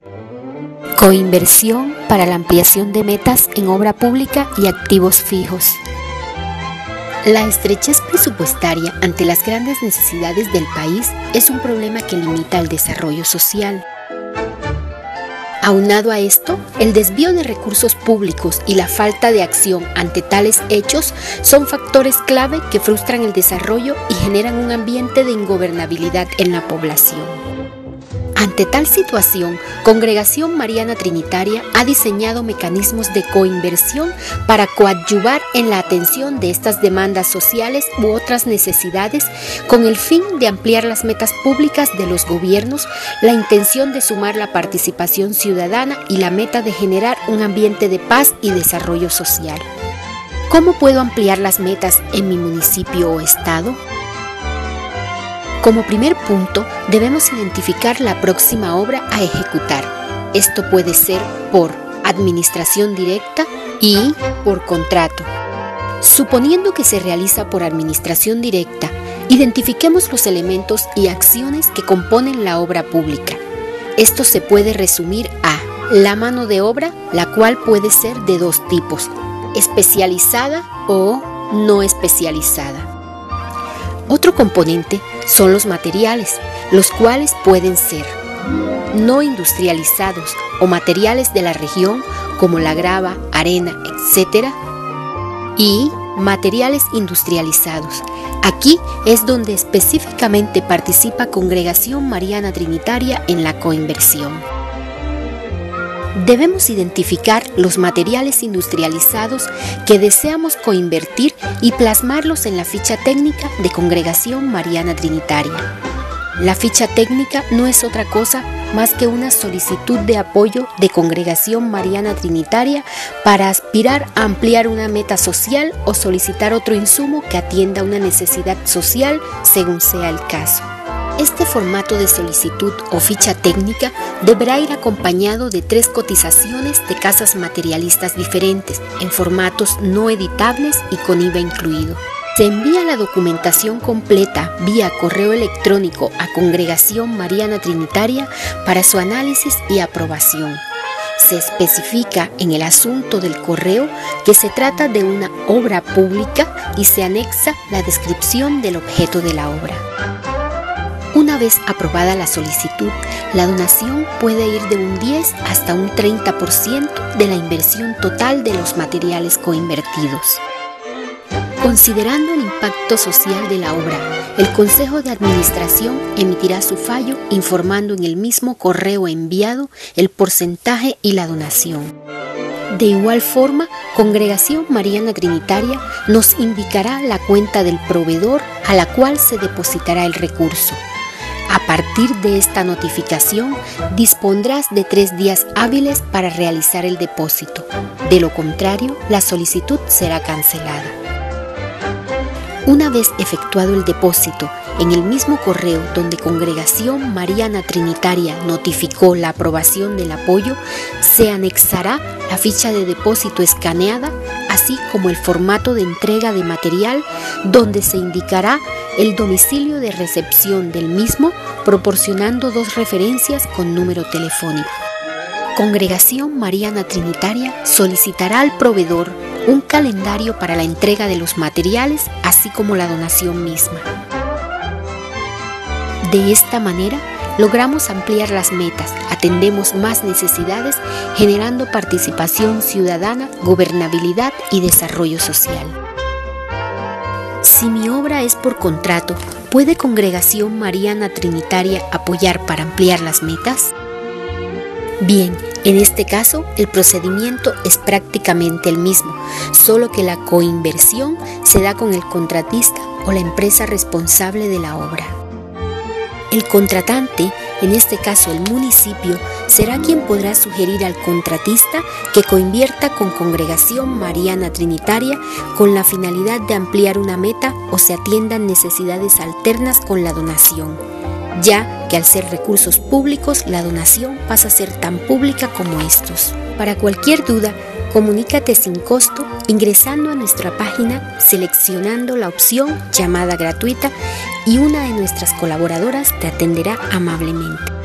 Coinversión para la ampliación de metas en obra pública y activos fijos. La estrechez presupuestaria ante las grandes necesidades del país es un problema que limita el desarrollo social. Aunado a esto, el desvío de recursos públicos y la falta de acción ante tales hechos son factores clave que frustran el desarrollo y generan un ambiente de ingobernabilidad en la población. Ante tal situación, Congregación Mariana Trinitaria ha diseñado mecanismos de coinversión para coadyuvar en la atención de estas demandas sociales u otras necesidades con el fin de ampliar las metas públicas de los gobiernos, la intención de sumar la participación ciudadana y la meta de generar un ambiente de paz y desarrollo social. ¿Cómo puedo ampliar las metas en mi municipio o estado? Como primer punto, debemos identificar la próxima obra a ejecutar. Esto puede ser por administración directa y por contrato. Suponiendo que se realiza por administración directa, identifiquemos los elementos y acciones que componen la obra pública. Esto se puede resumir a la mano de obra, la cual puede ser de dos tipos, especializada o no especializada. Otro componente son los materiales, los cuales pueden ser no industrializados o materiales de la región como la grava, arena, etc. y materiales industrializados. Aquí es donde específicamente participa Congregación Mariana Trinitaria en la coinversión. Debemos identificar los materiales industrializados que deseamos coinvertir y plasmarlos en la ficha técnica de Congregación Mariana Trinitaria. La ficha técnica no es otra cosa más que una solicitud de apoyo de Congregación Mariana Trinitaria para aspirar a ampliar una meta social o solicitar otro insumo que atienda una necesidad social según sea el caso. Este formato de solicitud o ficha técnica deberá ir acompañado de 3 cotizaciones de casas materialistas diferentes, en formatos no editables y con IVA incluido. Se envía la documentación completa vía correo electrónico a Congregación Mariana Trinitaria para su análisis y aprobación. Se especifica en el asunto del correo que se trata de una obra pública y se anexa la descripción del objeto de la obra. Una vez aprobada la solicitud, la donación puede ir de un 10 hasta un 30% de la inversión total de los materiales coinvertidos. Considerando el impacto social de la obra, el Consejo de Administración emitirá su fallo informando en el mismo correo enviado el porcentaje y la donación. De igual forma, Congregación Mariana Trinitaria nos indicará la cuenta del proveedor a la cual se depositará el recurso. A partir de esta notificación, dispondrás de 3 días hábiles para realizar el depósito. De lo contrario, la solicitud será cancelada. Una vez efectuado el depósito, en el mismo correo donde Congregación Mariana Trinitaria notificó la aprobación del apoyo, se anexará la ficha de depósito escaneada, así como el formato de entrega de material, donde se indicará el domicilio de recepción del mismo, proporcionando 2 referencias con número telefónico. Congregación Mariana Trinitaria solicitará al proveedor un calendario para la entrega de los materiales, así como la donación misma. De esta manera, logramos ampliar las metas, atendemos más necesidades, generando participación ciudadana, gobernabilidad y desarrollo social. Si mi obra es por contrato, ¿puede Congregación Mariana Trinitaria apoyar para ampliar las metas? Bien, en este caso, el procedimiento es prácticamente el mismo, solo que la coinversión se da con el contratista o la empresa responsable de la obra. El contratante, en este caso el municipio, será quien podrá sugerir al contratista que coinvierta con Congregación Mariana Trinitaria con la finalidad de ampliar una meta o se atiendan necesidades alternas con la donación, ya que al ser recursos públicos, la donación pasa a ser tan pública como estos. Para cualquier duda, comunícate sin costo ingresando a nuestra página, seleccionando la opción llamada gratuita y una de nuestras colaboradoras te atenderá amablemente.